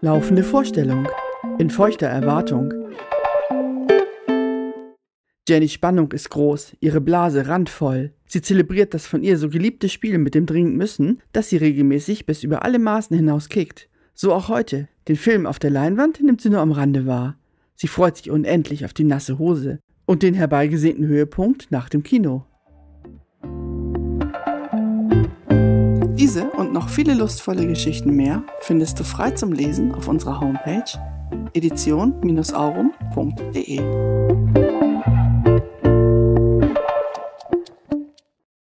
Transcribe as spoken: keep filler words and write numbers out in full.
Laufende Vorstellung. In feuchter Erwartung. Jennys Spannung ist groß, ihre Blase randvoll. Sie zelebriert das von ihr so geliebte Spiel mit dem dringend müssen, das sie regelmäßig bis über alle Maßen hinaus kickt. So auch heute. Den Film auf der Leinwand nimmt sie nur am Rande wahr. Sie freut sich unendlich auf die nasse Hose und den herbeigesehnten Höhepunkt nach dem Kino. Diese und noch viele lustvolle Geschichten mehr findest du frei zum Lesen auf unserer Homepage edition Bindestrich aurum Punkt de.